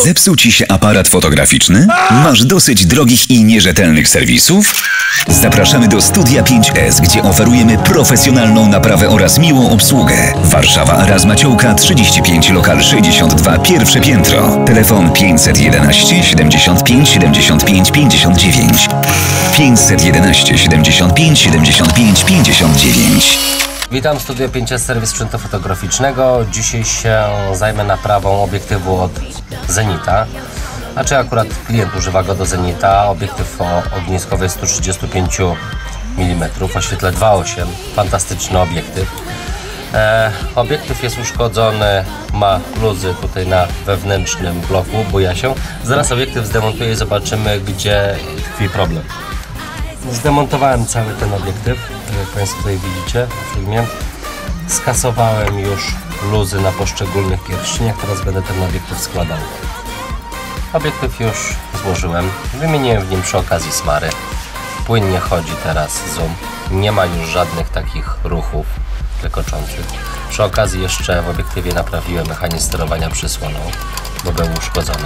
Zepsuł Ci się aparat fotograficzny? Masz dosyć drogich i nierzetelnych serwisów? Zapraszamy do Studia 5S, gdzie oferujemy profesjonalną naprawę oraz miłą obsługę. Warszawa, Raz Maciołka, 35, lokal 62, pierwsze piętro. Telefon 511 75 75 59. 511 75 75 59. Witam, Studio 5S, serwis sprzętu fotograficznego. Dzisiaj się zajmę naprawą obiektywu od Zenita. Znaczy akurat klient używa go do Zenita. Obiektyw o ogniskowej 135 mm o świetle 2.8. Fantastyczny obiektyw. Obiektyw jest uszkodzony, ma luzy tutaj na wewnętrznym bloku, buja się. Zaraz obiektyw zdemontuję i zobaczymy, gdzie tkwi problem. Zdemontowałem cały ten obiektyw, jak Państwo tutaj widzicie w filmie. Skasowałem już luzy na poszczególnych pierścieniach, teraz będę ten obiektyw składał. Obiektyw już złożyłem, wymieniłem w nim przy okazji smary. Płynnie chodzi teraz zoom, nie ma już żadnych takich ruchów klekoczących. Przy okazji jeszcze w obiektywie naprawiłem mechanizm sterowania przysłoną, bo był uszkodzony.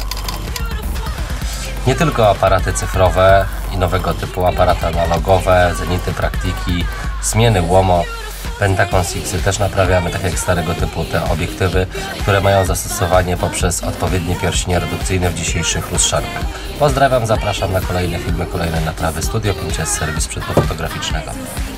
Nie tylko aparaty cyfrowe i nowego typu aparaty analogowe, Zenity, Praktiki, Zmieny, Łomo, Pentacon Sixy też naprawiamy, tak jak starego typu te obiektywy, które mają zastosowanie poprzez odpowiednie pierścienie redukcyjne w dzisiejszych lustrzankach. Pozdrawiam, zapraszam na kolejne filmy, kolejne naprawy. Studio 5S, serwis sprzętu fotograficznego.